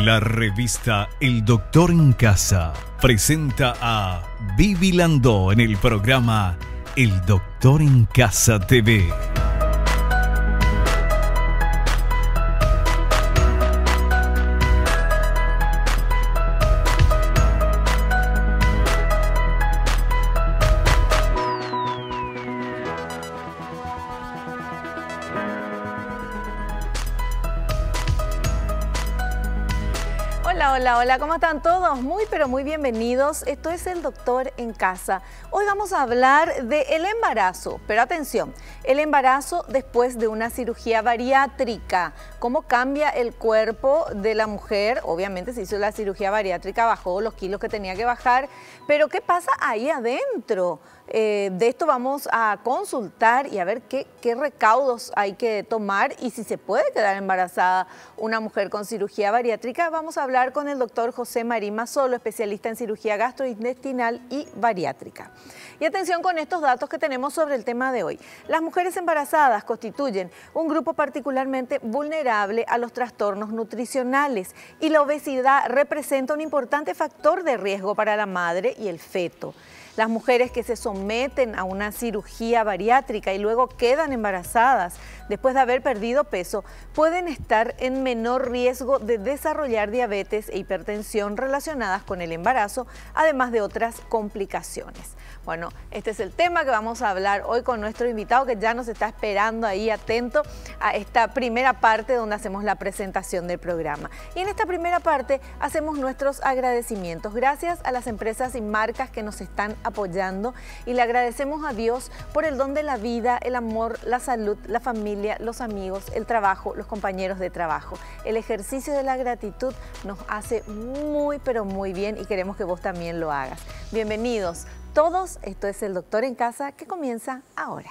La revista El Doctor en Casa presenta a Vivi Landó en el programa El Doctor en Casa TV. Hola, ¿cómo están todos? Muy, pero muy bienvenidos. Esto es El Doctor en Casa. Hoy vamos a hablar del embarazo, pero atención, el embarazo después de una cirugía bariátrica. ¿Cómo cambia el cuerpo de la mujer? Obviamente se hizo la cirugía bariátrica, bajó los kilos que tenía que bajar, pero ¿qué pasa ahí adentro? De esto vamos a consultar y a ver qué recaudos hay que tomar y si se puede quedar embarazada una mujer con cirugía bariátrica. Vamos a hablar con el doctor José Marín Mazzolo, especialista en cirugía gastrointestinal y bariátrica. Y atención con estos datos que tenemos sobre el tema de hoy. Las mujeres embarazadas constituyen un grupo particularmente vulnerable a los trastornos nutricionales y la obesidad representa un importante factor de riesgo para la madre y el feto. Las mujeres que se someten a una cirugía bariátrica y luego quedan embarazadas después de haber perdido peso pueden estar en menor riesgo de desarrollar diabetes e hipertensión relacionadas con el embarazo, además de otras complicaciones. Bueno, este es el tema que vamos a hablar hoy con nuestro invitado que ya nos está esperando ahí atento a esta primera parte donde hacemos la presentación del programa. Y en esta primera parte hacemos nuestros agradecimientos. Gracias a las empresas y marcas que nos están apoyando y le agradecemos a Dios por el don de la vida, el amor, la salud, la familia, los amigos, el trabajo, los compañeros de trabajo. El ejercicio de la gratitud nos hace muy, pero muy bien y queremos que vos también lo hagas. Bienvenidos todos, esto es El Doctor en Casa que comienza ahora.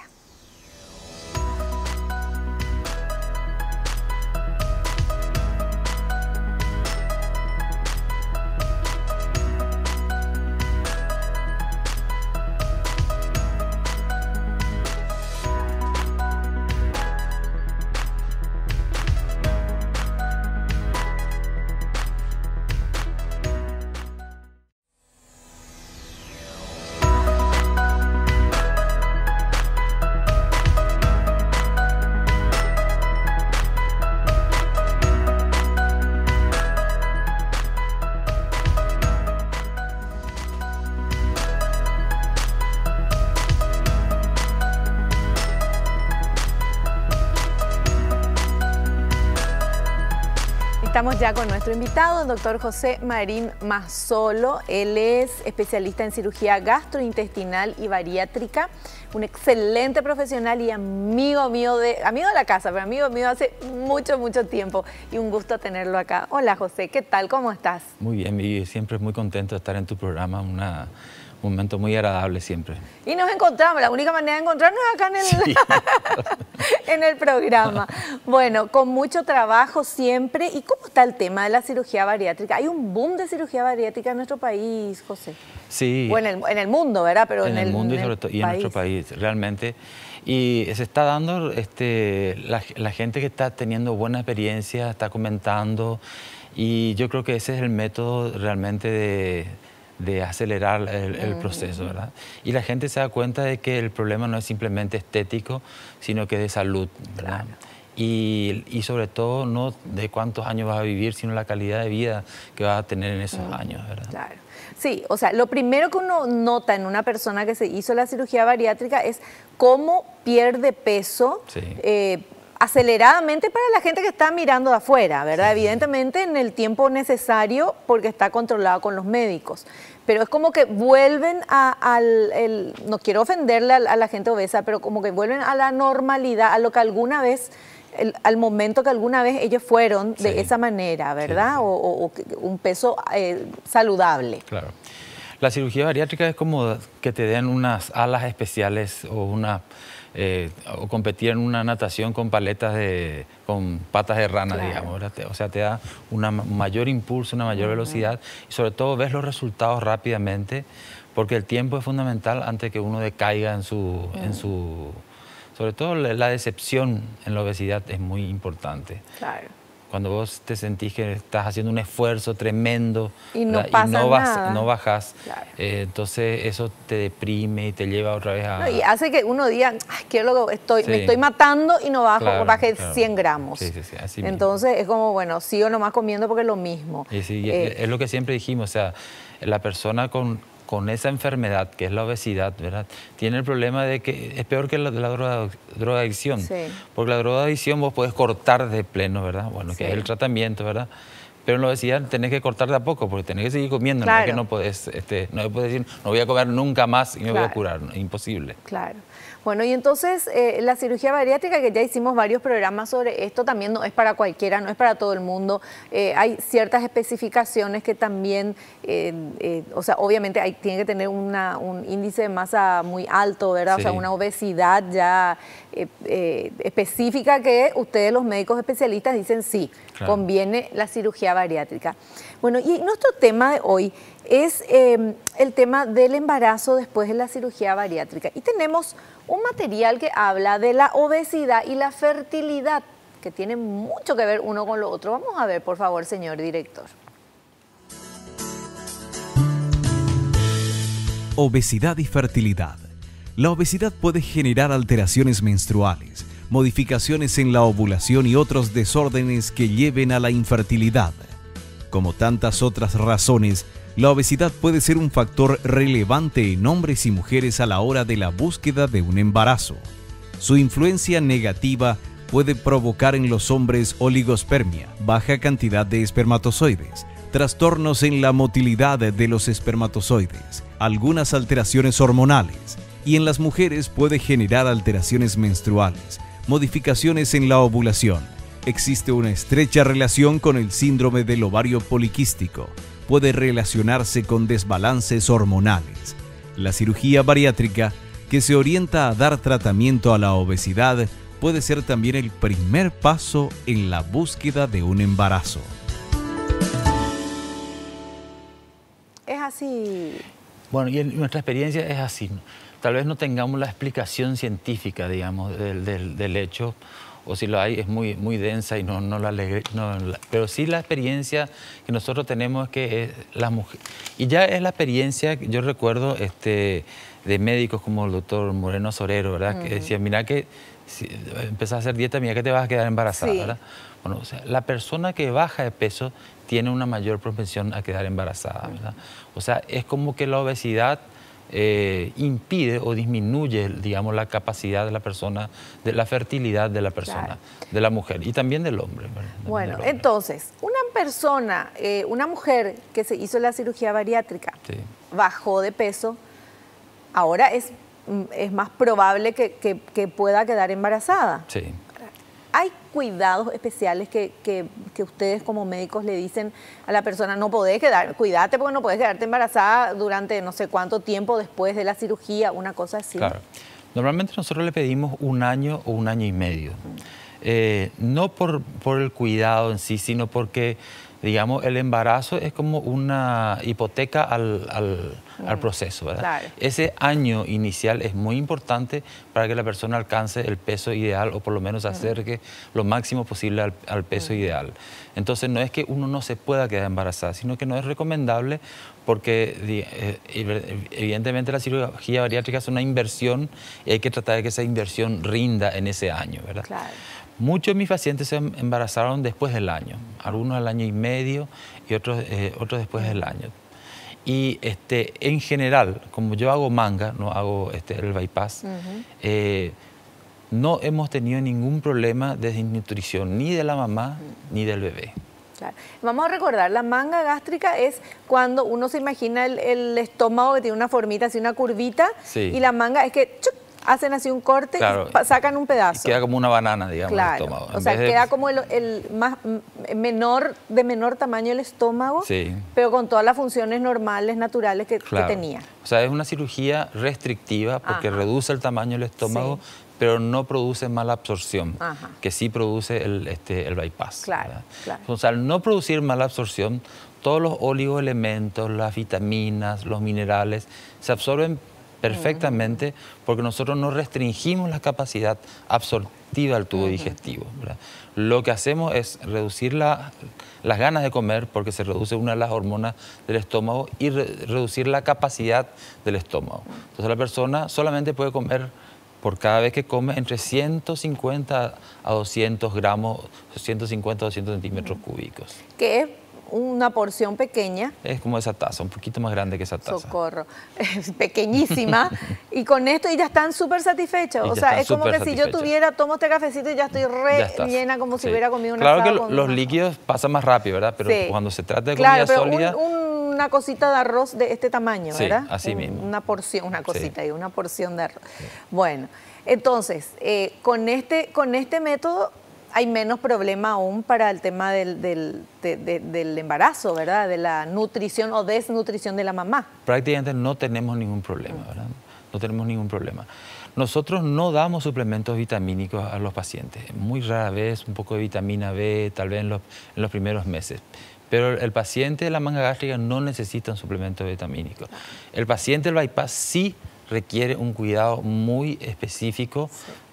Estamos ya con nuestro invitado, el doctor José Marín Mazzolo. Él es especialista en cirugía gastrointestinal y bariátrica, un excelente profesional y amigo de la casa, pero amigo mío hace mucho tiempo y un gusto tenerlo acá. Hola José, ¿qué tal? ¿Cómo estás? Muy bien, Vivi, siempre muy contento de estar en tu programa, un momento muy agradable siempre. Y nos encontramos, la única manera de encontrarnos es acá en el programa. Bueno, con mucho trabajo siempre. ¿Y cómo está el tema de la cirugía bariátrica? ¿Hay un boom de cirugía bariátrica en nuestro país, José? Sí. O en el mundo, ¿verdad? Pero en el mundo y sobre todo en nuestro país, realmente. Y se está dando, la gente que está teniendo buena experiencia, está comentando, y yo creo que ese es el método realmente de acelerar el proceso, ¿verdad? Y la gente se da cuenta de que el problema no es simplemente estético, sino que de salud, ¿verdad? Claro. Y sobre todo no de cuántos años vas a vivir, sino la calidad de vida que vas a tener en esos años, ¿verdad? Claro. Sí, o sea, lo primero que uno nota en una persona que se hizo la cirugía bariátrica es cómo pierde peso, sí, aceleradamente para la gente que está mirando de afuera, ¿verdad? Sí. Evidentemente en el tiempo necesario porque está controlado con los médicos. Pero es como que vuelven no quiero ofenderle a la gente obesa, pero como que vuelven a la normalidad, a lo que alguna vez, al momento que alguna vez ellos fueron de esa manera, ¿verdad? Sí. O un peso saludable. Claro. La cirugía bariátrica es como que te den unas alas especiales o o competir en una natación con con patas de rana, claro, digamos, ¿verdad? O sea, te da un mayor impulso, una mayor velocidad y sobre todo ves los resultados rápidamente porque el tiempo es fundamental antes que uno decaiga sobre todo la decepción en la obesidad es muy importante. Claro. cuando vos te sentís que estás haciendo un esfuerzo tremendo y no pasa nada. No bajás, claro. Entonces eso te deprime y te lleva otra vez a... No, y hace que uno diga, quiero me estoy matando y no bajo, claro, bajé claro. 100 gramos. Sí, así entonces mismo. Es como, bueno, sigo nomás comiendo porque es lo mismo. Y sí, es lo que siempre dijimos, o sea, la persona con esa enfermedad, que es la obesidad, ¿verdad? Tiene el problema de que es peor que la drogadicción. Sí. Porque la drogadicción vos podés cortar de pleno, ¿verdad? Bueno, que es el tratamiento, ¿verdad? Pero en la obesidad tenés que cortar de a poco, porque tenés que seguir comiendo. Claro. No es que no podés decir, no voy a comer nunca más y me voy a curar. No, imposible. Claro. Bueno, y entonces la cirugía bariátrica, que ya hicimos varios programas sobre esto, también no es para cualquiera, no es para todo el mundo. Hay ciertas especificaciones que también, o sea, obviamente tiene que tener un índice de masa muy alto, ¿verdad? Sí. O sea, una obesidad ya específica que ustedes, los médicos especialistas, dicen sí, claro, conviene la cirugía bariátrica. Bueno, y nuestro tema de hoy es el tema del embarazo después de la cirugía bariátrica. Y tenemos un material que habla de la obesidad y la fertilidad, que tiene mucho que ver uno con lo otro. Vamos a ver, por favor, señor director. Obesidad y fertilidad. La obesidad puede generar alteraciones menstruales, modificaciones en la ovulación y otros desórdenes que lleven a la infertilidad. Como tantas otras razones, la obesidad puede ser un factor relevante en hombres y mujeres a la hora de la búsqueda de un embarazo. Su influencia negativa puede provocar en los hombres oligospermia, baja cantidad de espermatozoides, trastornos en la motilidad de los espermatozoides, algunas alteraciones hormonales, y en las mujeres puede generar alteraciones menstruales, modificaciones en la ovulación. Existe una estrecha relación con el síndrome del ovario poliquístico. Puede relacionarse con desbalances hormonales. La cirugía bariátrica, que se orienta a dar tratamiento a la obesidad, puede ser también el primer paso en la búsqueda de un embarazo. Es así. Bueno, y en nuestra experiencia es así. Tal vez no tengamos la explicación científica, digamos, del hecho, o si lo hay es muy densa y pero sí la experiencia que nosotros tenemos es que las mujeres, y ya es la experiencia que yo recuerdo de médicos como el doctor Moreno Sorero, ¿verdad? Que decía, mira que si empezás a hacer dieta, mira que te vas a quedar embarazada, ¿verdad? Bueno, o sea, la persona que baja de peso tiene una mayor propensión a quedar embarazada, ¿verdad? O sea, es como que la obesidad impide o disminuye, digamos, la capacidad de la persona, de la fertilidad de la persona, de la mujer y también del hombre. Bueno, entonces, una persona, una mujer que se hizo la cirugía bariátrica, bajó de peso, ahora es más probable que pueda quedar embarazada. Sí. ¿Hay cuidados especiales que ustedes como médicos le dicen a la persona, no podés cuídate porque no podés quedarte embarazada durante no sé cuánto tiempo después de la cirugía, una cosa así? Claro. Normalmente nosotros le pedimos 1 año o 1 año y medio. No por el cuidado en sí, sino porque, digamos, el embarazo es como una hipoteca al proceso, ¿verdad? Claro. Ese año inicial es muy importante para que la persona alcance el peso ideal o por lo menos acerque lo máximo posible al peso ideal. Entonces no es que uno no se pueda quedar embarazada, sino que no es recomendable porque evidentemente la cirugía bariátrica es una inversión y hay que tratar de que esa inversión rinda en ese año, ¿verdad? Claro. Muchos de mis pacientes se embarazaron después del año, algunos al año y medio y otros después del año. Y en general, como yo hago manga, no hago el bypass, no hemos tenido ningún problema de desnutrición ni de la mamá ni del bebé. Claro. Vamos a recordar, la manga gástrica es cuando uno se imagina el estómago que tiene una formita, así una curvita, y la manga es que hacen así un corte y sacan un pedazo. Queda como una banana, digamos, el estómago. O sea, queda como de menor tamaño el estómago, pero con todas las funciones normales, naturales que tenía. O sea, es una cirugía restrictiva porque reduce el tamaño del estómago, pero no produce mala absorción, que sí produce el bypass. Claro. Entonces, al no producir mala absorción, todos los oligoelementos, las vitaminas, los minerales, se absorben perfectamente, porque nosotros no restringimos la capacidad absortiva del tubo digestivo, ¿verdad? Lo que hacemos es reducir las ganas de comer, porque se reduce una de las hormonas del estómago, y reducir la capacidad del estómago. Entonces la persona solamente puede comer, por cada vez que come, entre 150 a 200 gramos, 150 a 200 centímetros cúbicos. Que es una porción pequeña. Es como esa taza, un poquito más grande que esa taza. Socorro, es pequeñísima. Y con esto ya están súper satisfechos. O sea, es como que si yo tomo este cafecito y ya estoy llena, como si hubiera comido una Claro que los líquidos pasan más rápido, ¿verdad? Pero cuando se trata de comida sólida... Una cosita de arroz de este tamaño, ¿verdad? Sí, así mismo. Una porción, una cosita y una porción de arroz. Sí. Bueno, entonces, con este método hay menos problema aún para el tema del embarazo, ¿verdad? De la nutrición o desnutrición de la mamá. Prácticamente no tenemos ningún problema, ¿verdad? No tenemos ningún problema. Nosotros no damos suplementos vitamínicos a los pacientes. Muy rara vez, un poco de vitamina B, tal vez en los primeros meses. Pero el paciente de la manga gástrica no necesita un suplemento vitamínico. El paciente del bypass sí requiere un cuidado muy específico,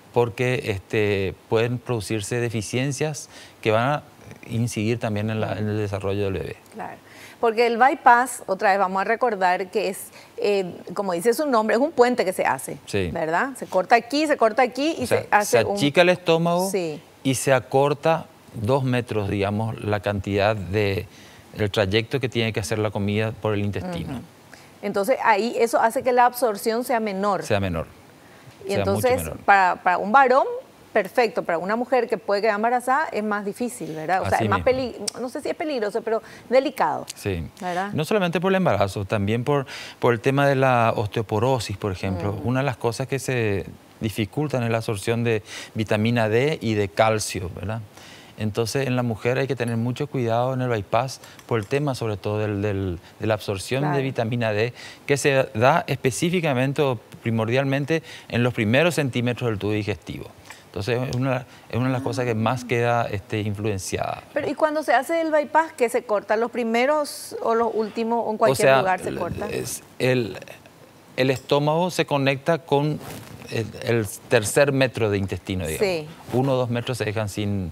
porque pueden producirse deficiencias que van a incidir también en el desarrollo del bebé. Claro, porque el bypass, otra vez vamos a recordar que es, como dice su nombre, es un puente que se hace, ¿verdad? Se corta aquí y se hace se achica el estómago y se acorta 2 metros, digamos, la cantidad del trayecto que tiene que hacer la comida por el intestino. Entonces ahí eso hace que la absorción sea menor. Y entonces para un varón, perfecto. Para una mujer que puede quedar embarazada es más difícil, ¿verdad? O sea, es más no sé si es peligroso, pero delicado. Sí. ¿Verdad? No solamente por el embarazo, también por el tema de la osteoporosis, por ejemplo. Una de las cosas que se dificultan es la absorción de vitamina D y de calcio, ¿verdad? Entonces, en la mujer hay que tener mucho cuidado en el bypass por el tema, sobre todo, de la absorción de vitamina D, que se da específicamente o primordialmente en los primeros centímetros del tubo digestivo. Entonces, es una de las cosas que más queda influenciada. Pero, ¿y cuando se hace el bypass, qué se corta? ¿Los primeros o los últimos o en cualquier lugar se corta? El estómago se conecta con el tercer metro de intestino, digamos. 1 o 2 metros se dejan sin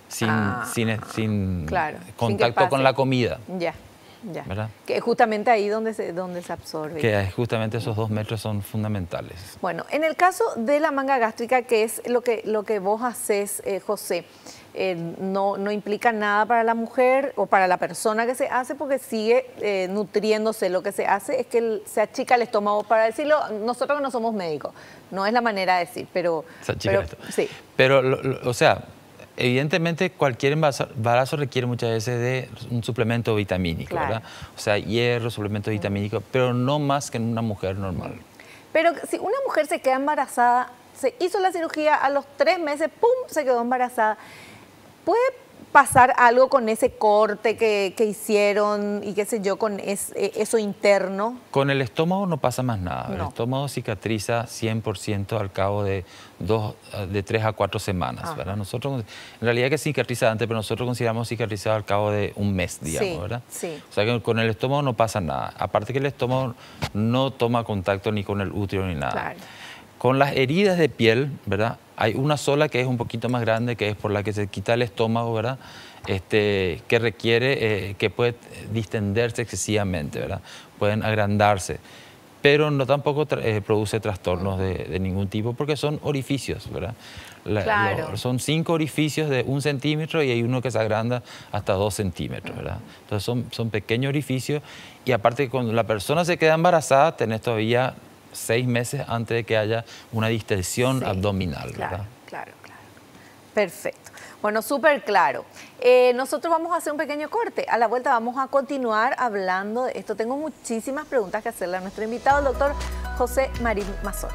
contacto con la comida. Ya. ¿Verdad? Que es justamente ahí donde se absorbe. Que justamente esos 2 metros son fundamentales. Bueno, en el caso de la manga gástrica, que es lo que vos haces, José, no implica nada para la mujer o para la persona que se hace, porque sigue nutriéndose. Lo que se hace es que se achica el estómago, para decirlo, nosotros no somos médicos, no es la manera de decir, pero... Se achica esto. Sí. Pero, o sea... Evidentemente, cualquier embarazo requiere muchas veces de un suplemento vitamínico, ¿verdad? O sea, hierro, suplemento vitamínico, pero no más que en una mujer normal. Pero si una mujer se queda embarazada, se hizo la cirugía, a los 3 meses, ¡pum!, se quedó embarazada, ¿puede pasar algo con ese corte que hicieron y qué sé yo, con eso interno? Con el estómago no pasa más nada. El estómago cicatriza 100% al cabo de 3 a 4 semanas, ¿verdad? Nosotros, en realidad que cicatriza antes, pero nosotros consideramos cicatrizado al cabo de un mes, digamos, ¿verdad? Sí. O sea que con el estómago no pasa nada. Aparte que el estómago no toma contacto ni con el útero ni nada. Claro. Con las heridas de piel, ¿verdad? Hay una sola que es un poquito más grande, que es por la que se quita el estómago, ¿verdad? Que requiere, que puede distenderse excesivamente, ¿verdad? Pueden agrandarse, pero no tampoco produce trastornos de ningún tipo, porque son orificios, ¿verdad? Son 5 orificios de 1 centímetro y hay uno que se agranda hasta 2 centímetros, ¿verdad? Entonces son pequeños orificios, y aparte que cuando la persona se queda embarazada, tenés todavía 6 meses antes de que haya una distensión abdominal, ¿verdad? Claro. Perfecto. Bueno, súper claro. Nosotros vamos a hacer un pequeño corte. A la vuelta vamos a continuar hablando de esto. Tengo muchísimas preguntas que hacerle a nuestro invitado, el doctor José Marín Mazzola.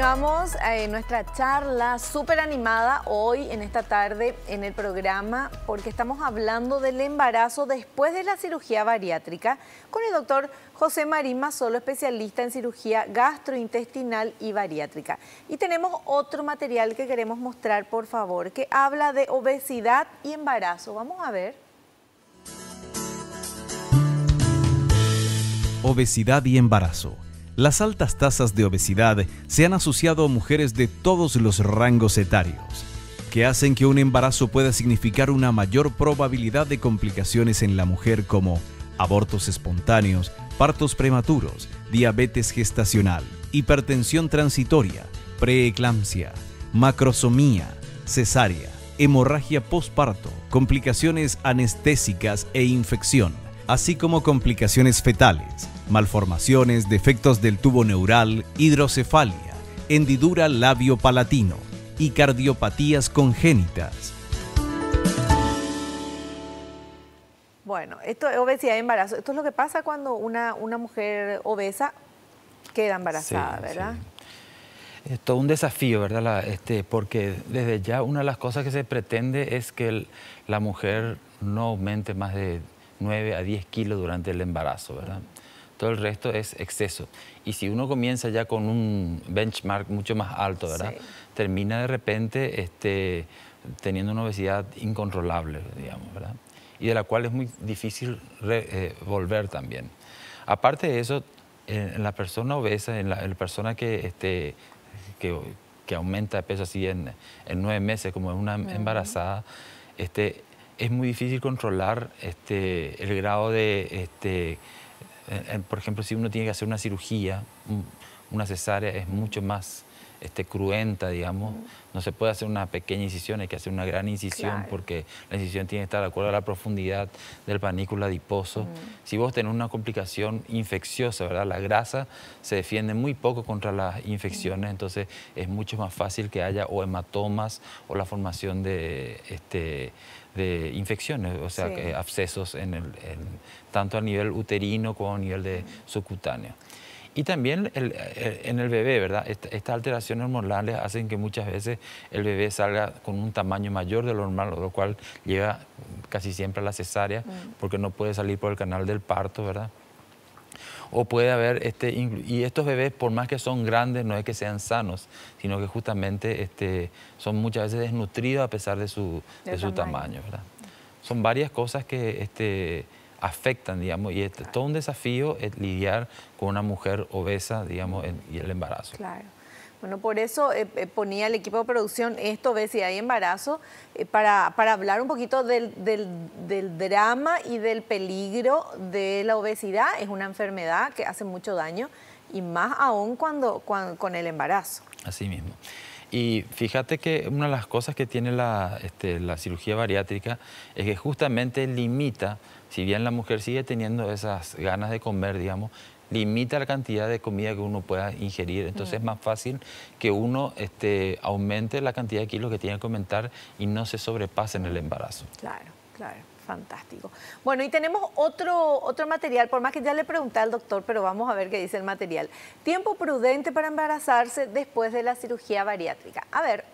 Continuamos nuestra charla súper animada hoy en esta tarde en el programa porque estamos hablando del embarazo después de la cirugía bariátrica con el doctor José Marín Mazzolo, especialista en cirugía gastrointestinal y bariátrica. Y tenemos otro material que queremos mostrar, por favor, que habla de obesidad y embarazo. Vamos a ver. Obesidad y embarazo. Las altas tasas de obesidad se han asociado a mujeres de todos los rangos etarios, que hacen que un embarazo pueda significar una mayor probabilidad de complicaciones en la mujer como abortos espontáneos, partos prematuros, diabetes gestacional, hipertensión transitoria, preeclampsia, macrosomía, cesárea, hemorragia postparto, complicaciones anestésicas e infección, así como complicaciones fetales, malformaciones, defectos del tubo neural, hidrocefalia, hendidura labio-palatino y cardiopatías congénitas. Bueno, esto es obesidad y embarazo. Esto es lo que pasa cuando una mujer obesa queda embarazada, sí, ¿verdad? Sí. Es todo un desafío, ¿verdad? Porque desde ya una de las cosas que se pretende es que la mujer no aumente más de 9 a 10 kilos durante el embarazo, ¿verdad? Todo el resto es exceso. Y si uno comienza ya con un benchmark mucho más alto, ¿verdad? Sí. Termina de repente teniendo una obesidad incontrolable, digamos, ¿verdad? Y de la cual es muy difícil volver también. Aparte de eso, en la persona obesa, en la persona que aumenta de peso así en 9 meses, como es una embarazada, es muy difícil controlar el grado de... por ejemplo, si uno tiene que hacer una cirugía, una cesárea es mucho más cruenta, digamos. No se puede hacer una pequeña incisión, hay que hacer una gran incisión, claro, porque la incisión tiene que estar de acuerdo a la profundidad del panículo adiposo. Si vos tenés una complicación infecciosa, ¿verdad? La grasa se defiende muy poco contra las infecciones, entonces es mucho más fácil que haya o hematomas o la formación de infecciones, o sea, sí, abscesos tanto a nivel uterino como a nivel de subcutáneo. Y también en el bebé, ¿verdad? Estas alteraciones hormonales hacen que muchas veces el bebé salga con un tamaño mayor de lo normal, lo cual lleva casi siempre a la cesárea, porque no puede salir por el canal del parto, ¿verdad? O puede haber, y estos bebés, por más que son grandes, no es que sean sanos, sino que justamente son muchas veces desnutridos a pesar de su tamaño, ¿verdad? Son varias cosas que afectan, digamos, y es todo un desafío lidiar con una mujer obesa, digamos, y el embarazo. Claro. Bueno, por eso ponía el equipo de producción esto, obesidad y embarazo, para hablar un poquito del drama y del peligro de la obesidad. Es una enfermedad que hace mucho daño y más aún con el embarazo. Así mismo. Y fíjate que una de las cosas que tiene la cirugía bariátrica es que justamente limita, si bien la mujer sigue teniendo esas ganas de comer, digamos, limita la cantidad de comida que uno pueda ingerir. Entonces es más fácil que uno aumente la cantidad de kilos que tiene que aumentar y no se sobrepase en el embarazo. Claro, claro. Fantástico. Bueno, y tenemos otro material, por más que ya le pregunté al doctor, pero vamos a ver qué dice el material. Tiempo prudente para embarazarse después de la cirugía bariátrica. A ver.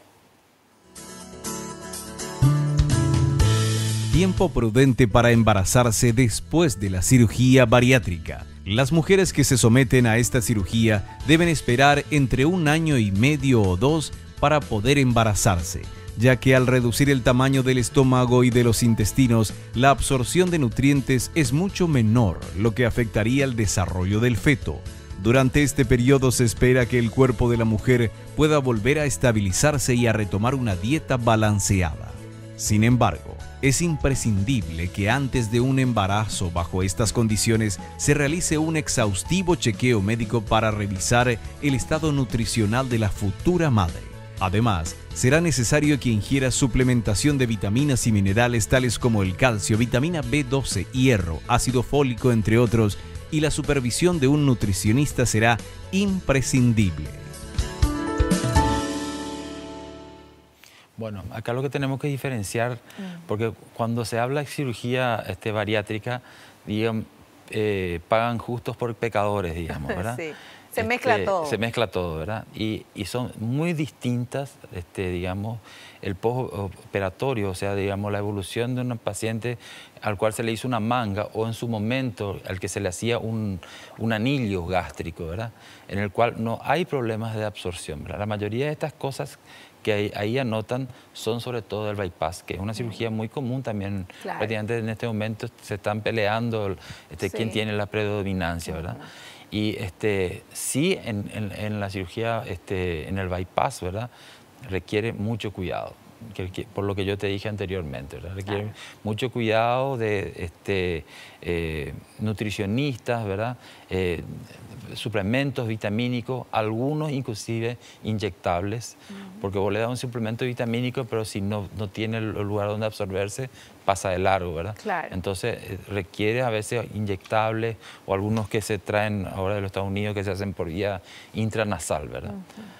Tiempo prudente para embarazarse después de la cirugía bariátrica. Las mujeres que se someten a esta cirugía deben esperar entre 1 año y medio o 2 para poder embarazarse, ya que al reducir el tamaño del estómago y de los intestinos, la absorción de nutrientes es mucho menor, lo que afectaría el desarrollo del feto. Durante este periodo se espera que el cuerpo de la mujer pueda volver a estabilizarse y a retomar una dieta balanceada. Sin embargo, es imprescindible que antes de un embarazo bajo estas condiciones se realice un exhaustivo chequeo médico para revisar el estado nutricional de la futura madre. Además, será necesario que ingiera suplementación de vitaminas y minerales tales como el calcio, vitamina B12, hierro, ácido fólico, entre otros, y la supervisión de un nutricionista será imprescindible. Bueno, acá lo que tenemos que diferenciar, porque cuando se habla de cirugía bariátrica, digamos, pagan justos por pecadores, digamos, ¿verdad? Sí. Se mezcla todo. Se mezcla todo, ¿verdad? Y son muy distintas, digamos, el postoperatorio, o sea, digamos, la evolución de un paciente al cual se le hizo una manga o en su momento al que se le hacía un anillo gástrico, ¿verdad? En el cual no hay problemas de absorción, ¿verdad? La mayoría de estas cosas que ahí anotan son sobre todo el bypass, que es una cirugía muy común también. Claro. Prácticamente en este momento se están peleando quién tiene la predominancia, ¿verdad? Y sí, en la cirugía, en el bypass, ¿verdad? Requiere mucho cuidado, por lo que yo te dije anteriormente, ¿verdad? Requiere mucho cuidado de nutricionistas, ¿verdad? Suplementos vitamínicos, algunos inclusive inyectables, porque vos le das un suplemento vitamínico, pero si no tiene el lugar donde absorberse, pasa de largo, ¿verdad? Claro. Entonces requiere a veces inyectables o algunos que se traen ahora de los Estados Unidos que se hacen por vía intranasal, ¿verdad?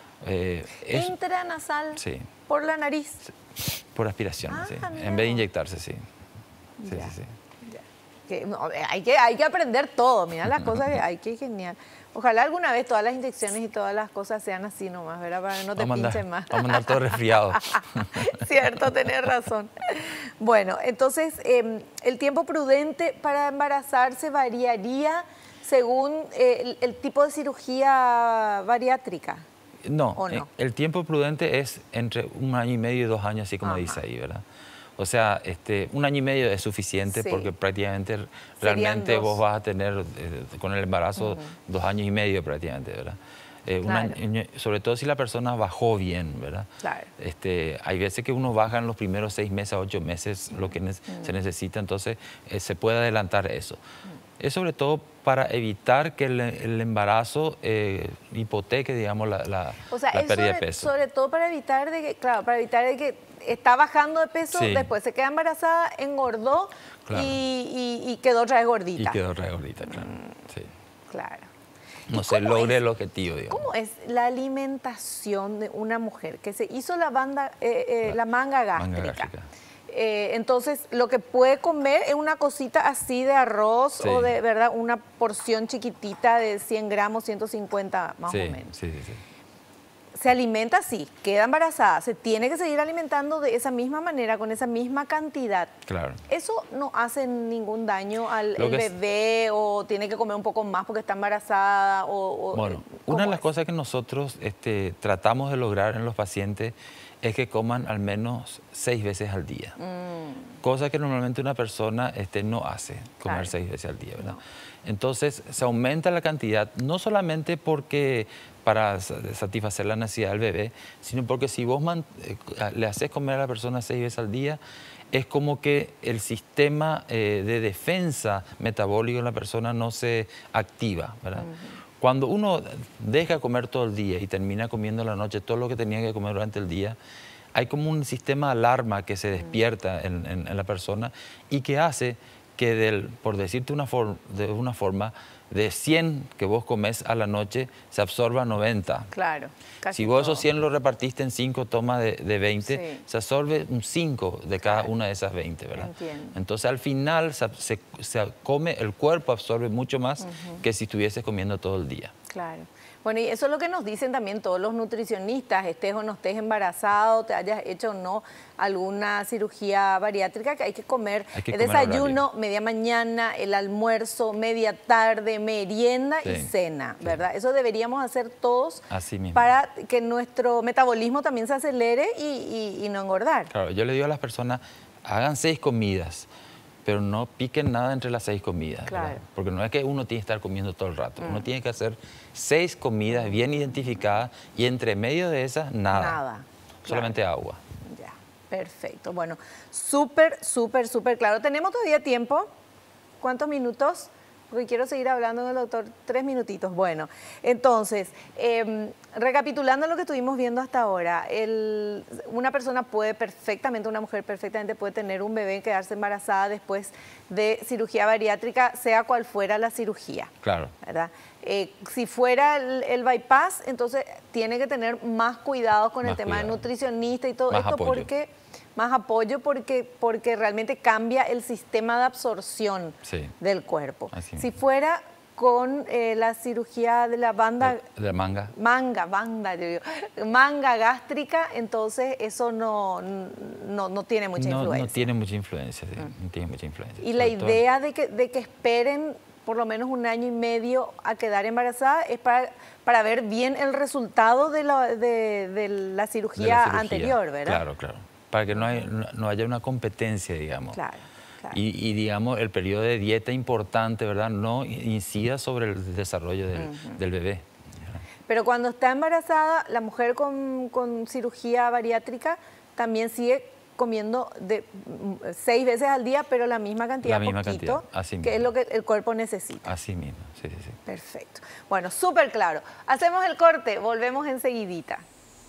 Intranasal, sí. Por la nariz. Sí. Por aspiración, sí. Mira. En vez de inyectarse, sí. Sí, Ya. sí, sí. Que, no, hay que aprender todo, mira las cosas que hay, que genial. Ojalá alguna vez todas las inyecciones y todas las cosas sean así nomás, ¿verdad? Para que no te pinchen más. Vamos a andar todos resfriados. Cierto, tenés razón. Bueno, entonces, el tiempo prudente para embarazarse variaría según el tipo de cirugía bariátrica. No, ¿O no? El tiempo prudente es entre 1 año y medio y 2 años, así como dice ahí, ¿verdad? O sea, 1 año y medio es suficiente porque prácticamente realmente vos vas a tener con el embarazo 2 años y medio prácticamente, ¿verdad? Claro. Sobre todo si la persona bajó bien, ¿verdad? Claro. Hay veces que uno baja en los primeros 6 meses, 8 meses, lo que se necesita, entonces se puede adelantar eso. Es sobre todo para evitar que el embarazo hipoteque, digamos, la pérdida de peso. Sobre todo para evitar de que, claro, para evitar de que está bajando de peso, después se queda embarazada, engordó y quedó otra vez gordita. Y quedó otra vez gordita, claro. Sí. Claro. No se logre el objetivo, digamos. ¿Cómo es la alimentación de una mujer que se hizo la manga gástrica? Entonces, lo que puede comer es una cosita así de arroz o de, ¿verdad? Una porción chiquitita de 100 gramos, 150 más o menos. Sí. Se alimenta así, queda embarazada, se tiene que seguir alimentando de esa misma manera, con esa misma cantidad. Claro. ¿Eso no hace ningún daño al bebé o tiene que comer un poco más porque está embarazada? Bueno, una de las cosas que nosotros tratamos de lograr en los pacientes es que coman al menos 6 veces al día. Cosa que normalmente una persona no hace, comer 6 veces al día, ¿verdad? No. Entonces se aumenta la cantidad, no solamente porque para satisfacer la necesidad del bebé, sino porque si vos le haces comer a la persona 6 veces al día, es como que el sistema de defensa metabólico de la persona no se activa, ¿verdad? Cuando uno deja de comer todo el día y termina comiendo en la noche todo lo que tenía que comer durante el día, hay como un sistema de alarma que se despierta en la persona y que hace que, por decirte de una forma, de 100 que vos comés a la noche, se absorba 90. Claro. Si vos esos 100 lo repartiste en 5 tomas de 20, se absorbe un 5 de cada una de esas 20, ¿verdad? Entiendo. Entonces, al final, se come, el cuerpo absorbe mucho más que si estuvieses comiendo todo el día. Claro. Bueno, y eso es lo que nos dicen también todos los nutricionistas, estés o no estés embarazado, te hayas hecho o no alguna cirugía bariátrica, que hay que comer el desayuno, media mañana, el almuerzo, media tarde, merienda y cena, ¿verdad? Eso deberíamos hacer todos para que nuestro metabolismo también se acelere y no engordar. Claro, yo le digo a las personas, hagan 6 comidas, pero no piquen nada entre las 6 comidas, ¿verdad? Porque no es que uno tiene que estar comiendo todo el rato, uno tiene que hacer 6 comidas bien identificadas y entre medio de esas nada. Solamente agua. Ya, perfecto. Bueno, súper claro. ¿Tenemos todavía tiempo? ¿Cuántos minutos? Porque quiero seguir hablando con el doctor 3 minutitos. Bueno, entonces, recapitulando lo que estuvimos viendo hasta ahora, una persona puede perfectamente, una mujer perfectamente puede tener un bebé y quedarse embarazada después de cirugía bariátrica, sea cual fuera la cirugía. Claro. ¿Verdad? Si fuera el bypass, entonces tiene que tener más cuidado con el tema de nutricionista y todo esto porque... Más apoyo porque realmente cambia el sistema de absorción del cuerpo. Si fuera con la cirugía de la banda... De manga. Manga gástrica, entonces eso no tiene mucha influencia. No tiene mucha influencia, sí, no tiene mucha influencia. Y la idea de que esperen por lo menos 1 año y medio a quedar embarazada es para ver bien el resultado de la cirugía anterior, ¿verdad? Claro. Para que no haya una competencia, digamos. Claro. Y digamos, el periodo de dieta importante, ¿verdad?, no incida sobre el desarrollo del bebé. Pero cuando está embarazada, la mujer con cirugía bariátrica también sigue comiendo 6 veces al día, pero la misma cantidad, que es lo que el cuerpo necesita. Así mismo, sí. Perfecto. Bueno, súper claro. Hacemos el corte, volvemos enseguidita.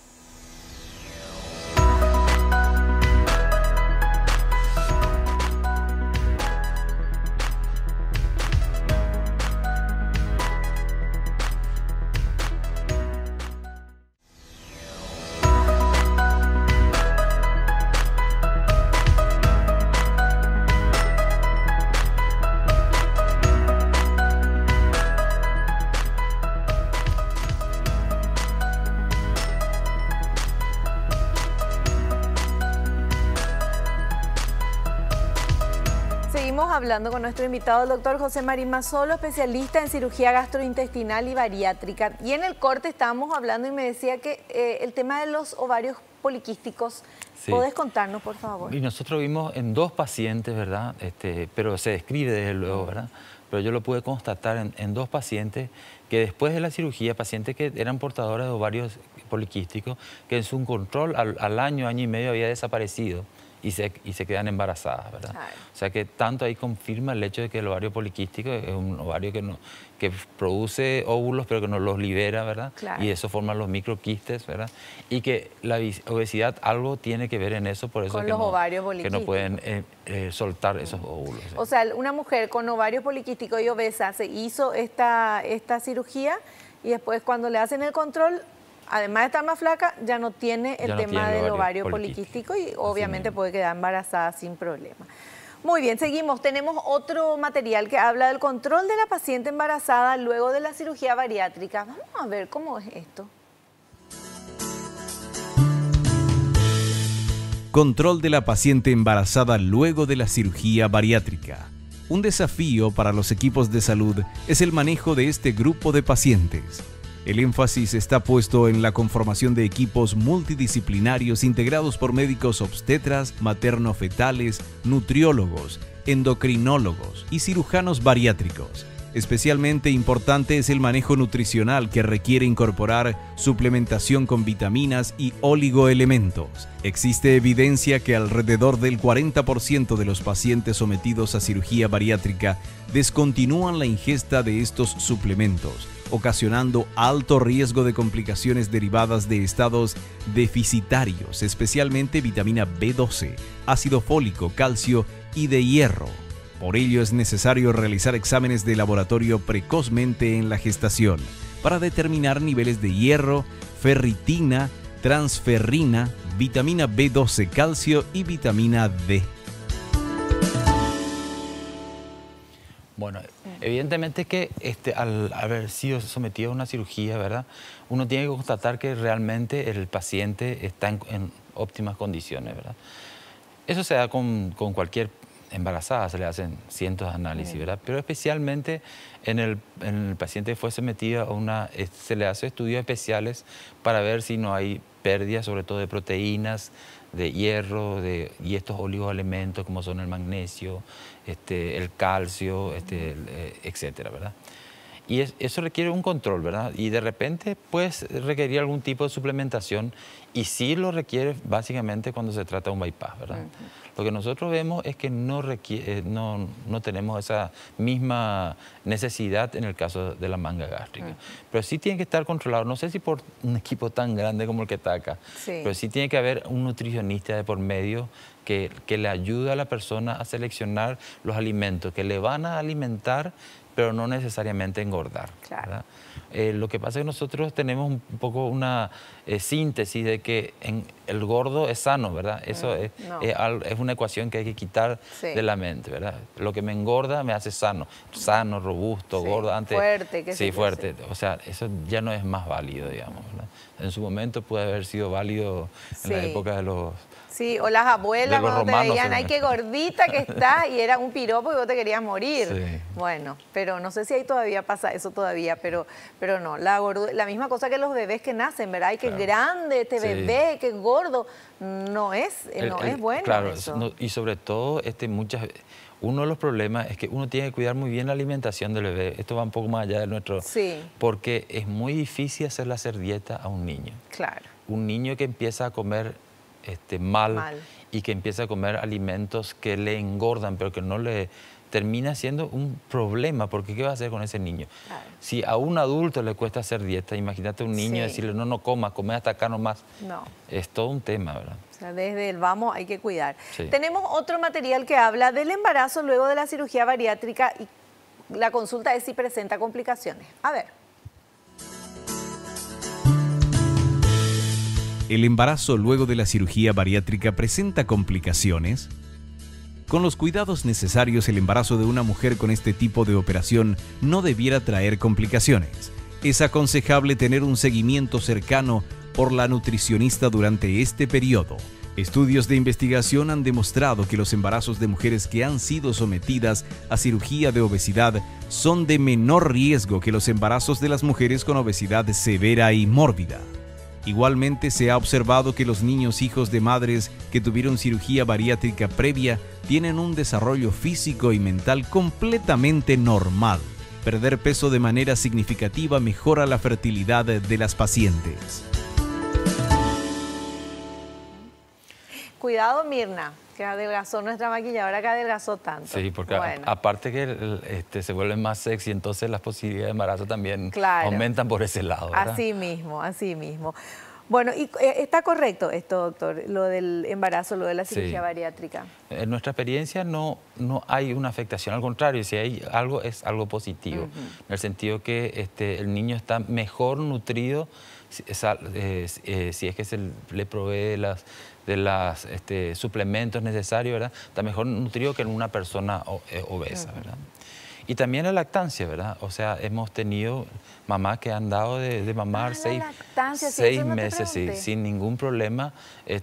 Hablando con nuestro invitado, el doctor José Marín Mazzolo, especialista en cirugía gastrointestinal y bariátrica. Y en el corte estábamos hablando y me decía que el tema de los ovarios poliquísticos, sí. ¿Podés contarnos, por favor? Y nosotros vimos en 2 pacientes, ¿verdad? Pero se describe desde luego, ¿verdad? Pero yo lo pude constatar en 2 pacientes que después de la cirugía, pacientes que eran portadores de ovarios poliquísticos, que en su control al año y medio había desaparecido. Y se quedan embarazadas, ¿verdad? Claro. O sea que tanto ahí confirma el hecho de que el ovario poliquístico es un ovario que produce óvulos pero que no los libera, ¿verdad? Claro. Y eso forma los microquistes, ¿verdad? Y que la obesidad algo tiene que ver en eso, por eso con los ovarios poliquísticos, que no pueden soltar esos óvulos. O sea, una mujer con ovarios poliquísticos y obesa se hizo esta cirugía y después cuando le hacen el control, además de estar más flaca, ya no tiene el tema del ovario poliquístico y obviamente puede quedar embarazada sin problema. Muy bien, seguimos. Tenemos otro material que habla del control de la paciente embarazada luego de la cirugía bariátrica. Vamos a ver cómo es esto. Control de la paciente embarazada luego de la cirugía bariátrica. Un desafío para los equipos de salud es el manejo de este grupo de pacientes. El énfasis está puesto en la conformación de equipos multidisciplinarios integrados por médicos obstetras, materno-fetales, nutriólogos, endocrinólogos y cirujanos bariátricos. Especialmente importante es el manejo nutricional que requiere incorporar suplementación con vitaminas y oligoelementos. Existe evidencia que alrededor del 40% de los pacientes sometidos a cirugía bariátrica descontinúan la ingesta de estos suplementos, ocasionando alto riesgo de complicaciones derivadas de estados deficitarios, especialmente vitamina B12, ácido fólico, calcio y de hierro. Por ello es necesario realizar exámenes de laboratorio precozmente en la gestación para determinar niveles de hierro, ferritina, transferrina, vitamina B12, calcio y vitamina D. Bueno, evidentemente que al haber sido sometido a una cirugía, ¿verdad?, uno tiene que constatar que realmente el paciente está en óptimas condiciones, ¿verdad? Eso se da con cualquier embarazada, se le hacen cientos de análisis, ¿verdad? Pero especialmente en el paciente que fue sometido a se le hace estudios especiales para ver si no hay pérdidas, sobre todo de proteínas, de hierro y estos oligoelementos como son el magnesio, el calcio, etcétera, ¿verdad? Y eso requiere un control, ¿verdad? Y de repente pues requerir algún tipo de suplementación y sí lo requiere básicamente cuando se trata de un bypass, ¿verdad? Lo que nosotros vemos es que no tenemos esa misma necesidad en el caso de la manga gástrica. Pero sí tiene que estar controlado, no sé si por un equipo tan grande como el que está acá, pero sí tiene que haber un nutricionista de por medio que le ayude a la persona a seleccionar los alimentos que le van a alimentar, pero no necesariamente engordar. Claro. Lo que pasa es que nosotros tenemos un poco una síntesis de que el gordo es sano, ¿verdad? Eso es una ecuación que hay que quitar de la mente, ¿verdad? Lo que me engorda me hace sano, robusto, gordo. Antes, fuerte. Sí, fuerte. O sea, eso ya no es más válido, digamos, ¿verdad? En su momento puede haber sido válido en la época de los... Sí, o las abuelas cuando romanos, te veían, ay, qué gordita que estás, y era un piropo y vos te querías morir. Sí. Bueno, pero no sé si ahí todavía pasa eso todavía, pero no, la misma cosa que los bebés que nacen, ¿verdad? Ay, qué grande este bebé, qué gordo. No es bueno claro, eso. Y sobre todo, uno de los problemas es que uno tiene que cuidar muy bien la alimentación del bebé. Esto va un poco más allá de nuestro... Sí. Porque es muy difícil hacer dieta a un niño. Claro. Un niño que empieza a comer mal y que empieza a comer alimentos que le engordan, pero que no le... termina siendo un problema, porque ¿qué va a hacer con ese niño? Claro. Si a un adulto le cuesta hacer dieta, imagínate a un niño decirle, no comas, come hasta acá nomás. No. Es todo un tema, ¿verdad? O sea, desde el vamos hay que cuidar. Sí. Tenemos otro material que habla del embarazo luego de la cirugía bariátrica y la consulta es si presenta complicaciones. A ver. ¿El embarazo luego de la cirugía bariátrica presenta complicaciones? Con los cuidados necesarios, el embarazo de una mujer con este tipo de operación no debiera traer complicaciones. Es aconsejable tener un seguimiento cercano por la nutricionista durante este periodo. Estudios de investigación han demostrado que los embarazos de mujeres que han sido sometidas a cirugía de obesidad son de menor riesgo que los embarazos de las mujeres con obesidad severa y mórbida. Igualmente se ha observado que los niños hijos de madres que tuvieron cirugía bariátrica previa tienen un desarrollo físico y mental completamente normal. Perder peso de manera significativa mejora la fertilidad de las pacientes. Cuidado, Mirna, que adelgazó nuestra maquilladora, que adelgazó tanto. Sí, porque aparte que se vuelve más sexy, entonces las posibilidades de embarazo también aumentan por ese lado, ¿verdad? Así mismo, así mismo. Bueno, y está correcto esto, doctor, lo del embarazo, lo de la cirugía bariátrica. En nuestra experiencia no hay una afectación, al contrario, si hay algo, es algo positivo, en el sentido que el niño está mejor nutrido si es que se le provee de los suplementos necesarios, ¿verdad? Está mejor nutrido que en una persona obesa, ¿verdad? Y también la lactancia, ¿verdad? O sea, hemos tenido mamás que han dado de mamar 6 meses sin ningún problema.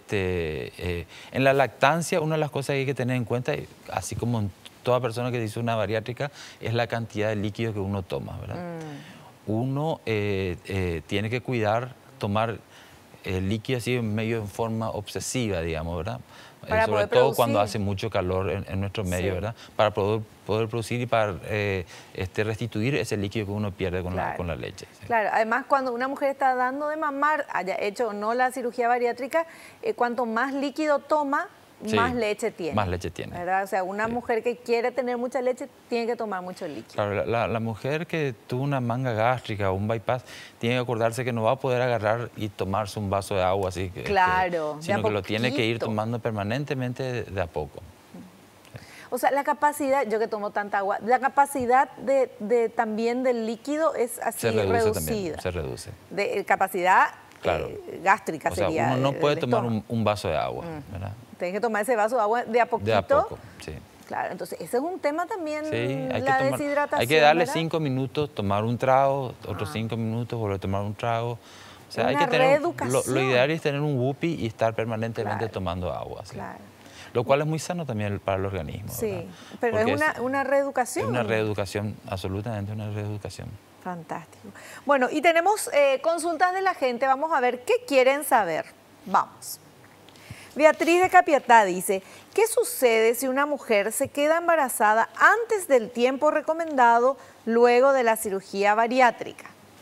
En la lactancia, una de las cosas que hay que tener en cuenta, así como en toda persona que hizo una bariátrica, es la cantidad de líquido que uno toma, ¿verdad? Uno tiene que tomar líquido así medio en forma obsesiva, digamos, ¿verdad? Sobre todo cuando hace mucho calor en nuestro medio, ¿verdad? Para poder producir y para restituir ese líquido que uno pierde con la leche. ¿Sí? Claro, además cuando una mujer está dando de mamar, haya hecho o no la cirugía bariátrica, cuanto más líquido toma, más leche tiene. Más leche tiene. ¿Verdad? O sea, una mujer que quiere tener mucha leche tiene que tomar mucho líquido. Claro, la mujer que tuvo una manga gástrica o un bypass tiene que acordarse que no va a poder agarrar y tomarse un vaso de agua así, sino que lo tiene que ir tomando permanentemente de a poco. O sea, la capacidad, yo que tomo tanta agua, la capacidad también del líquido es así reducida. También, se reduce. De capacidad gástrica sería. O sea, uno no puede tomar un vaso de agua, ¿verdad? Tienes que tomar ese vaso de agua de a poquito. De a poco, sí. Claro, entonces ese es un tema también, deshidratación. Hay que darle 5 minutos, tomar un trago, otros 5 minutos, volver a tomar un trago. O sea, hay que tener lo ideal es tener un WUPI y estar permanentemente tomando agua. ¿Sí? Claro. Lo cual es muy sano también para el organismo. Sí, ¿verdad? Pero es una reeducación. Es una reeducación, absolutamente una reeducación. Fantástico. Bueno, y tenemos consultas de la gente. Vamos a ver qué quieren saber. Vamos. Beatriz de Capiatá dice, ¿qué sucede si una mujer se queda embarazada antes del tiempo recomendado luego de la cirugía bariátrica?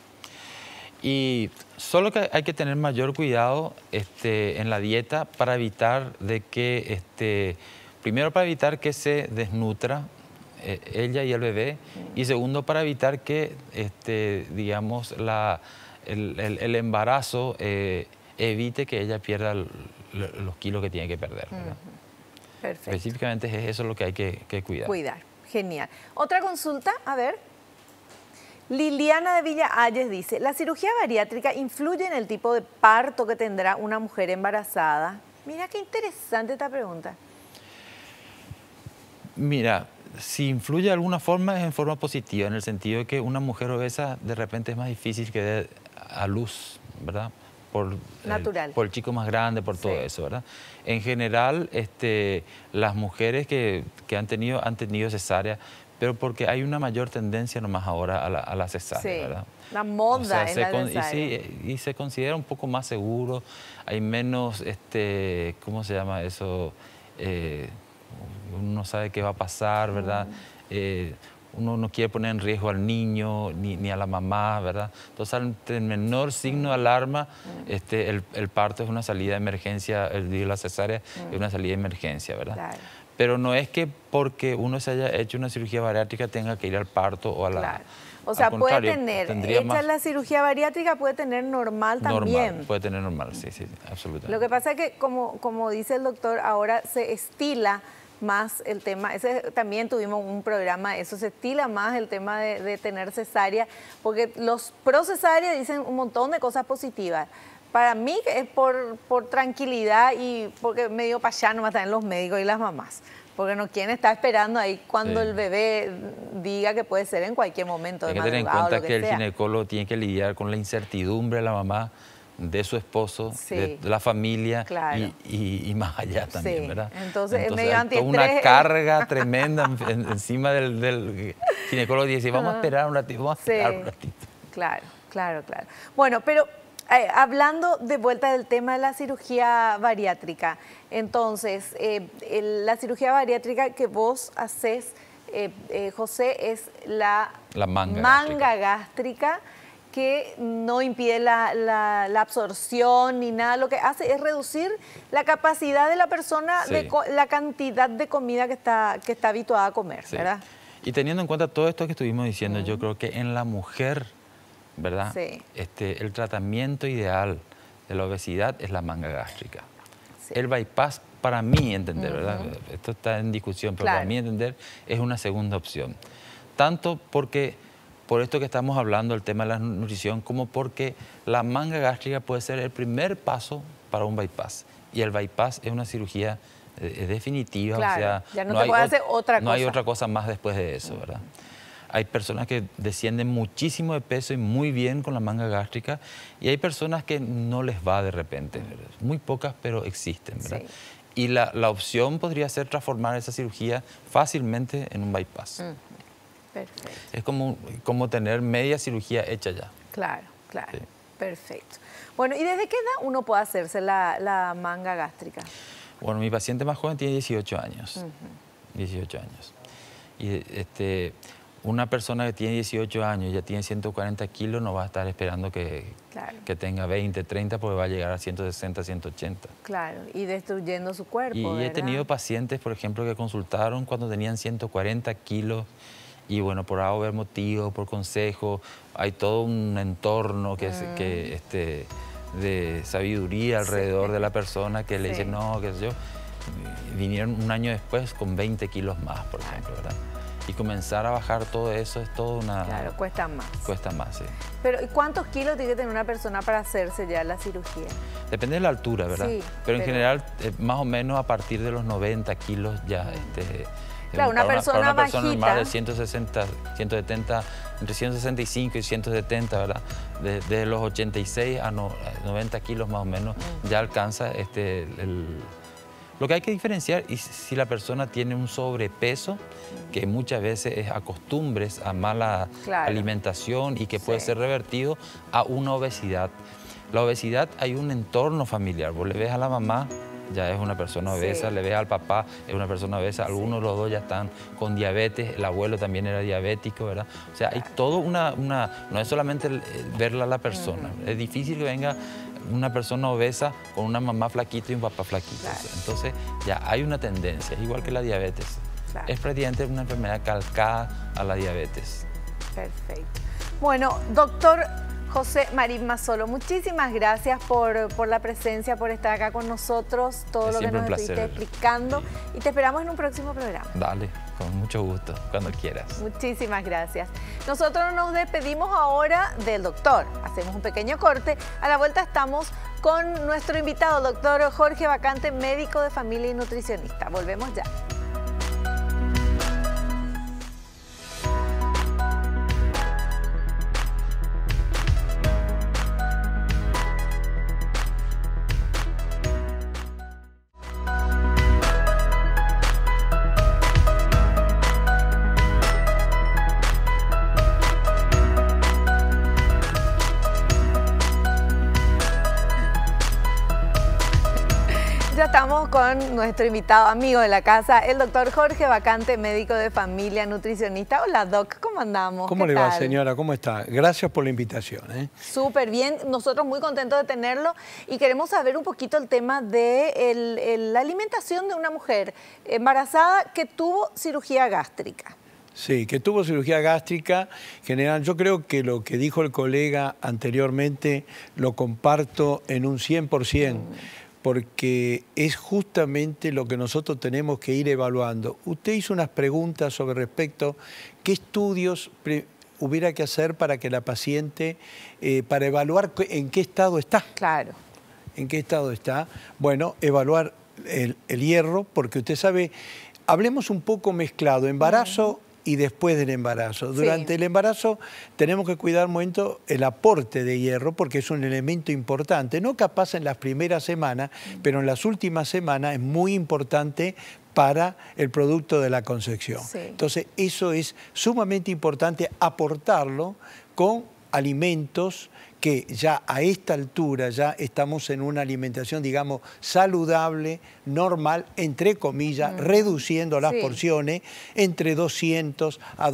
Y solo que hay que tener mayor cuidado en la dieta para evitar de que, primero para evitar que se desnutra ella y el bebé, y segundo para evitar que, digamos, el embarazo evite que ella pierda los kilos que tiene que perder, ¿verdad? Perfecto. Específicamente es eso lo que hay que cuidar. Cuidar, genial. Otra consulta, a ver. Liliana de Villa Ayes dice, ¿la cirugía bariátrica influye en el tipo de parto que tendrá una mujer embarazada? Mira qué interesante esta pregunta. Mira, si influye de alguna forma es en forma positiva, en el sentido de que una mujer obesa de repente es más difícil que dé a luz, ¿verdad? Natural. Por el chico más grande, por todo eso, ¿verdad? En general, las mujeres que han tenido cesárea, pero porque hay una mayor tendencia nomás ahora a la cesárea, ¿verdad? La moda, o sea, es la cesárea. Y se considera un poco más seguro, hay menos, ¿cómo se llama eso? Uno no sabe qué va a pasar, ¿verdad? Uno no quiere poner en riesgo al niño ni a la mamá, ¿verdad? Entonces, ante el menor signo de alarma, el parto es una salida de emergencia, la cesárea es una salida de emergencia, ¿verdad? Claro. Pero no es que porque uno se haya hecho una cirugía bariátrica tenga que ir al parto o a la... Claro. O sea, puede tener, hecha la cirugía bariátrica, puede tener normal también. Normal, puede tener normal, sí, absolutamente. Lo que pasa es que, como dice el doctor, ahora se estila más el tema, también tuvimos un programa, eso se estila más el tema de tener cesárea, porque los pro cesárea dicen un montón de cosas positivas. Para mí es por tranquilidad y porque medio payano más también los médicos y las mamás. Porque no quieren estar esperando ahí cuando el bebé diga que puede ser en cualquier momento. Hay que tener en cuenta que el ginecólogo tiene que lidiar con la incertidumbre de la mamá, de su esposo, de la familia, claro, y más allá también, ¿verdad? Entonces es medio hay toda una carga tremenda encima del ginecólogo. Dice, vamos a esperar un ratito, vamos a esperar un ratito. Claro. Bueno, pero... hablando de vuelta del tema de la cirugía bariátrica, entonces, la cirugía bariátrica que vos haces, José, es la manga gástrica, que no impide la absorción ni nada. Lo que hace es reducir la capacidad de la persona, la cantidad de comida que está habituada a comer, ¿verdad? Y teniendo en cuenta todo esto que estuvimos diciendo, yo creo que en la mujer, ¿verdad? El tratamiento ideal de la obesidad es la manga gástrica. El bypass, para mí entender, ¿verdad? Esto está en discusión, pero para mí entender es una segunda opción. Tanto porque, por esto que estamos hablando, el tema de la nutrición, como porque la manga gástrica puede ser el primer paso para un bypass. Y el bypass es una cirugía definitiva, o sea, ya no te puede hacer otra cosa. No hay otra cosa más después de eso, ¿verdad? Hay personas que descienden muchísimo de peso y muy bien con la manga gástrica, y hay personas que no les va de repente, ¿verdad? Muy pocas, pero existen, ¿verdad? Y la opción podría ser transformar esa cirugía fácilmente en un bypass. Perfecto. Es como tener media cirugía hecha ya. Claro. Sí. Perfecto. Bueno, ¿y desde qué edad uno puede hacerse la manga gástrica? Bueno, mi paciente más joven tiene 18 años. 18 años. Y una persona que tiene 18 años y ya tiene 140 kilos no va a estar esperando que tenga 20, 30 porque va a llegar a 160, 180. Claro, y destruyendo su cuerpo, Y ¿verdad? he tenido pacientes, por ejemplo, que consultaron cuando tenían 140 kilos y bueno, por haber motivo, por consejo, hay todo un entorno de sabiduría alrededor de la persona que le dice no, qué sé yo. Vinieron un año después con 20 kilos más, por ejemplo, ¿verdad? Y comenzar a bajar todo eso es todo una... Claro, cuesta más. Cuesta más, sí. Pero ¿y cuántos kilos tiene que tener una persona para hacerse ya la cirugía? Depende de la altura, ¿verdad? Sí, pero en general, más o menos a partir de los 90 kilos ya... Claro, una persona bajita, normal de 160, 170, entre 165 y 170, ¿verdad? Desde los 86 a 90 kilos más o menos ya alcanza Lo que hay que diferenciar es si la persona tiene un sobrepeso, que muchas veces es a costumbres, a mala alimentación y que puede ser revertido, a una obesidad. La obesidad, hay un entorno familiar. Vos le ves a la mamá, ya es una persona obesa, le ves al papá, es una persona obesa, algunos de los dos ya están con diabetes, el abuelo también era diabético, ¿verdad? O sea, hay todo no es solamente verla a la persona, es difícil que venga una persona obesa con una mamá flaquita y un papá flaquito. Entonces ya hay una tendencia, es igual que la diabetes. Es prácticamente una enfermedad calcada a la diabetes. Perfecto. Bueno, doctor José Marín Mazzolo, muchísimas gracias por la presencia, por estar acá con nosotros, todo lo que nos estuviste explicando y te esperamos en un próximo programa. Dale, con mucho gusto, cuando quieras. Muchísimas gracias. Nosotros nos despedimos ahora del doctor, hacemos un pequeño corte, a la vuelta estamos con nuestro invitado, doctor Jorge Bacante, médico de familia y nutricionista. Volvemos ya. Estamos con nuestro invitado, amigo de la casa, el doctor Jorge Bacante, médico de familia, nutricionista. Hola, doc, ¿cómo andamos? ¿Cómo le va, señora? ¿Cómo está? Gracias por la invitación. Súper bien, nosotros muy contentos de tenerlo y queremos saber un poquito el tema de la alimentación de una mujer embarazada que tuvo cirugía gástrica. Sí, que tuvo cirugía gástrica. General, yo creo que lo que dijo el colega anteriormente lo comparto en un 100%. Porque es justamente lo que nosotros tenemos que ir evaluando. Usted hizo unas preguntas sobre respecto qué estudios hubiera que hacer para que la paciente, para evaluar en qué estado está. Claro. ¿En qué estado está? Bueno, evaluar el hierro, porque usted sabe, hablemos un poco mezclado, embarazo y después del embarazo. Durante el embarazo tenemos que cuidar un momento el aporte de hierro porque es un elemento importante, no capaz en las primeras semanas, pero en las últimas semanas es muy importante para el producto de la concepción. Entonces eso es sumamente importante aportarlo con alimentos que ya a esta altura ya estamos en una alimentación, digamos, saludable, normal, entre comillas, reduciendo las porciones entre 200 a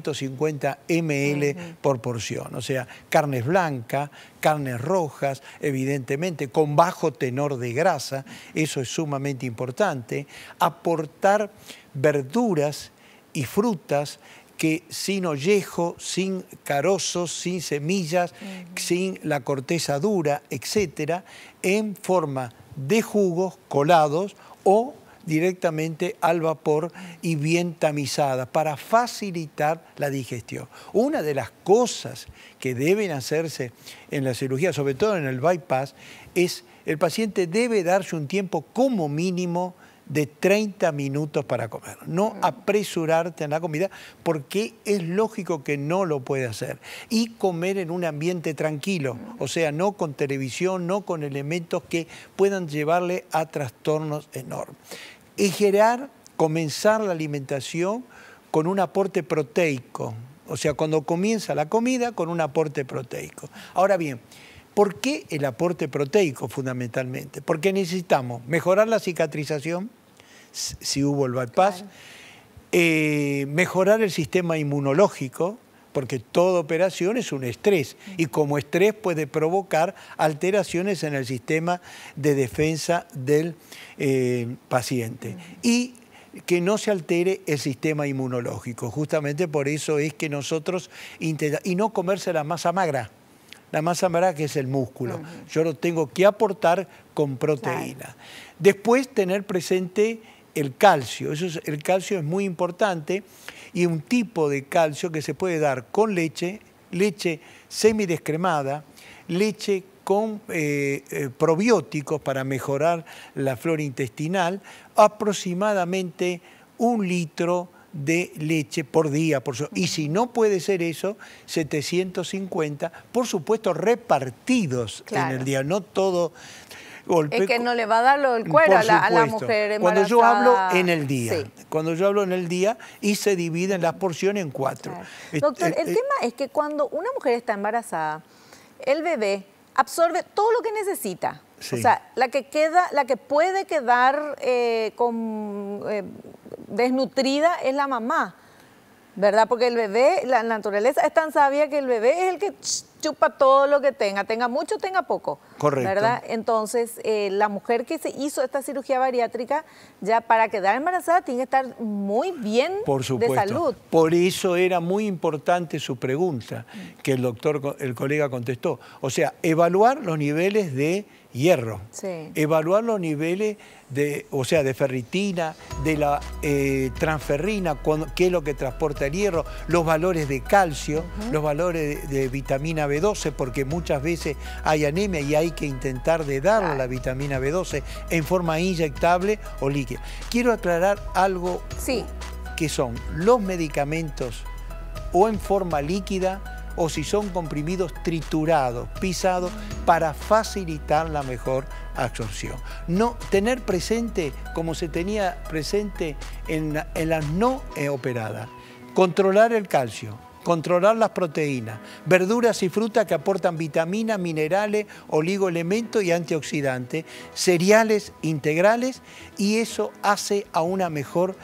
250 ml por porción. O sea, carnes blancas, carnes rojas, evidentemente, con bajo tenor de grasa, eso es sumamente importante. Aportar verduras y frutas que sin ollejo, sin carozos, sin semillas, sin la corteza dura, etcétera, en forma de jugos colados o directamente al vapor y bien tamizadas para facilitar la digestión. Una de las cosas que deben hacerse en la cirugía, sobre todo en el bypass, es el paciente debe darse un tiempo como mínimo de 30 minutos para comer. No apresurarte en la comida porque es lógico que no lo puede hacer. Y comer en un ambiente tranquilo, o sea, no con televisión, no con elementos que puedan llevarle a trastornos enormes. En general, comenzar la alimentación con un aporte proteico, o sea, cuando comienza la comida con un aporte proteico. Ahora bien, ¿por qué el aporte proteico fundamentalmente? Porque necesitamos mejorar la cicatrización, si hubo el bypass, mejorar el sistema inmunológico, porque toda operación es un estrés y como estrés puede provocar alteraciones en el sistema de defensa del paciente. Y que no se altere el sistema inmunológico. Justamente por eso es que nosotros intentamos, y no comerse la masa magra. La masa magra que es el músculo. Yo lo tengo que aportar con proteína. Después tener presente el calcio. El calcio es muy importante y un tipo de calcio que se puede dar con leche, leche semidescremada, leche con probióticos para mejorar la flora intestinal, aproximadamente 1 litro de leche por día. Y si no puede ser eso, 750, por supuesto, repartidos en el día, no todo golpe. Es que no le va a dar el cuero a la mujer embarazada. Cuando yo hablo en el día, cuando yo hablo en el día y se dividen las porciones en 4. Claro. Doctor, el tema es que cuando una mujer está embarazada, el bebé absorbe todo lo que necesita. O sea, la que puede quedar desnutrida es la mamá, ¿verdad? Porque el bebé, la naturaleza es tan sabia que el bebé es el que chupa todo lo que tenga mucho, tenga poco. Correcto. ¿Verdad? Entonces, la mujer que se hizo esta cirugía bariátrica, ya para quedar embarazada tiene que estar muy bien de salud. Por eso era muy importante su pregunta, que el colega contestó. O sea, evaluar los niveles de hierro, evaluar los niveles de ferritina, de la transferrina, que es lo que transporta el hierro, los valores de calcio, los valores de vitamina B12, porque muchas veces hay anemia y hay que intentar de darle la vitamina B12 en forma inyectable o líquida. Quiero aclarar algo que son los medicamentos o en forma líquida o si son comprimidos triturados, pisados, para facilitar la mejor absorción. No tener presente, como se tenía presente en las no operadas, controlar el calcio, controlar las proteínas, verduras y frutas que aportan vitaminas, minerales, oligoelementos y antioxidantes, cereales integrales, y eso hace a una mejor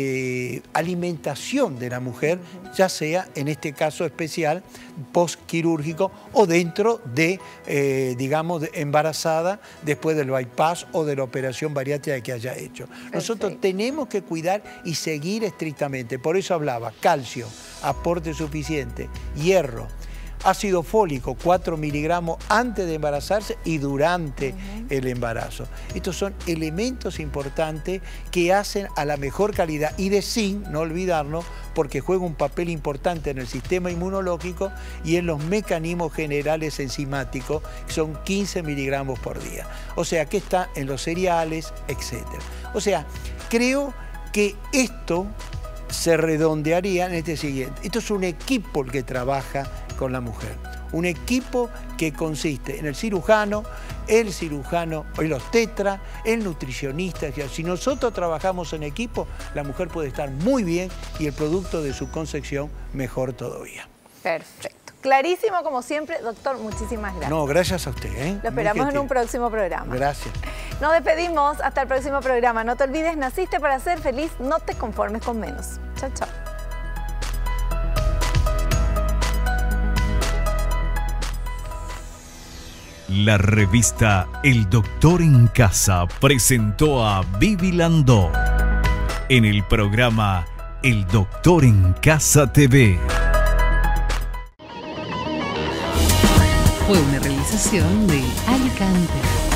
alimentación de la mujer, ya sea en este caso especial postquirúrgico o dentro de, digamos, embarazada después del bypass o de la operación bariátrica que haya hecho. Nosotros tenemos que cuidar y seguir estrictamente, por eso hablaba calcio, aporte suficiente, hierro, ácido fólico, 4 miligramos antes de embarazarse y durante el embarazo. Estos son elementos importantes que hacen a la mejor calidad. Y de zinc, no olvidarnos, porque juega un papel importante en el sistema inmunológico y en los mecanismos generales enzimáticos, que son 15 miligramos por día. O sea, que está en los cereales, etc. O sea, creo que esto se redondearía en este siguiente. Esto es un equipo el que trabaja con la mujer. Un equipo que consiste en el cirujano, el obstetra, el nutricionista. Si nosotros trabajamos en equipo, la mujer puede estar muy bien y el producto de su concepción mejor todavía. Perfecto. Clarísimo como siempre, doctor, muchísimas gracias. No, gracias a usted. Lo esperamos en un próximo programa. Gracias. Nos despedimos, hasta el próximo programa. No te olvides, naciste para ser feliz, no te conformes con menos. Chao, chao. La revista El Doctor en Casa presentó a Vivi Landó en el programa El Doctor en Casa TV. Fue una realización de Alicante.